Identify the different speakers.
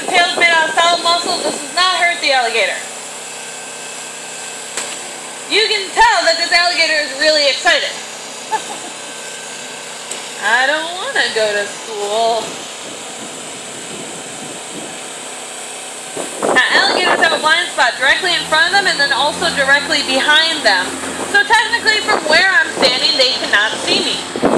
Speaker 1: tail's made out of solid muscle. This does not hurt the alligator. You can tell that this alligator is really excited. I don't want to go to school. Now, alligators have a blind spot directly in front of them and then also directly behind them. So technically from where I'm standing, they cannot see me.